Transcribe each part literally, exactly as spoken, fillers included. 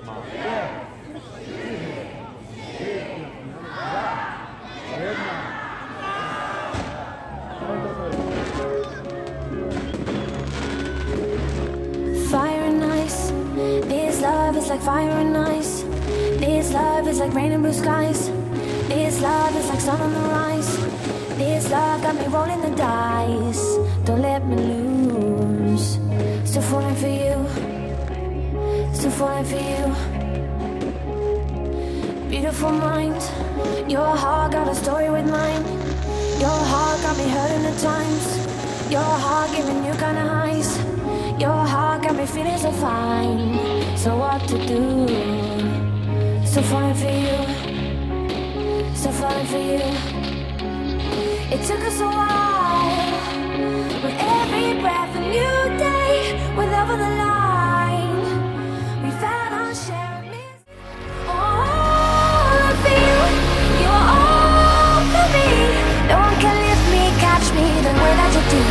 Fire and ice, this love is like fire and ice. This love is like rain and blue skies. This love is like sun on the rise. This love got me rolling the dice. Don't let me lose. Still falling for you. Still falling for you. Beautiful mind. Your heart got a story with mine. Your heart got me hurting at times. Your heart giving you kind of highs. Your heart got me feeling so fine. So what to do? Still falling for you. Still falling for you. It took us a while. With every breath a new day. With love on the line. We found our share of miss. All of you. You are all for me. No one can lift me, catch me the way that you do.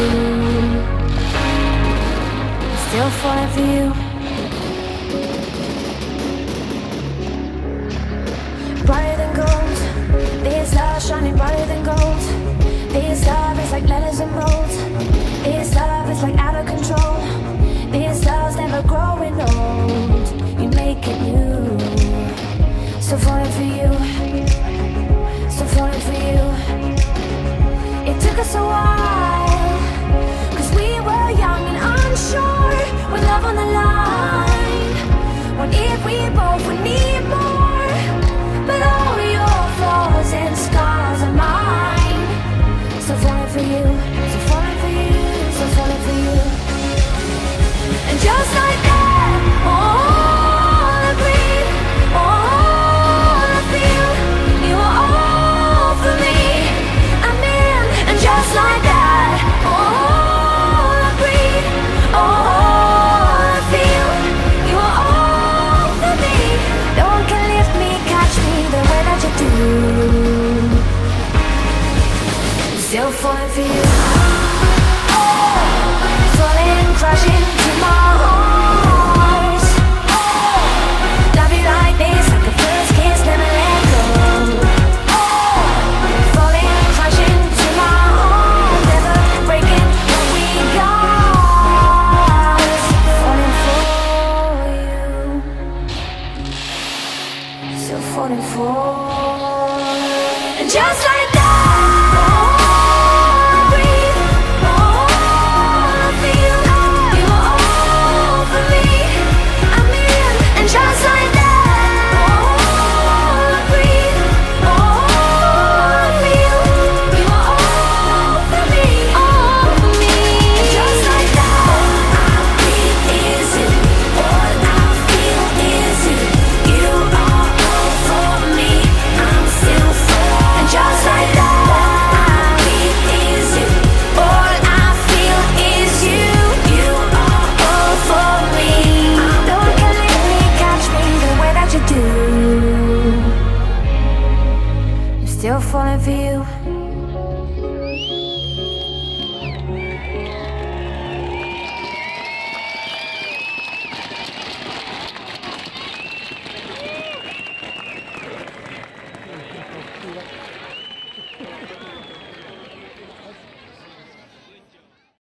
Still falling for you. Brighter than gold. This love shining brighter than gold. This love is like letters and rolls. This love is like out of control. This love's never growing old. You make it new. Still falling for you. Still falling for you. It took us a while, cause we were young and unsure. With love on the line. What if we both would need more? But all your flaws and scars are mine. Still falling for you. Still falling for you. Still falling for you. And just like that, all agreed, all I feel, you are all for me. I'm in, and just like that, all agreed, all I feel, you are all for me. No one can lift me, catch me the way that you do. Still falling for you. Falling, crashing to my arms. Love you like this, like the first kiss, never let go. Falling, crashing to my arms, never breaking what we got. Falling for you. Still falling for. And just like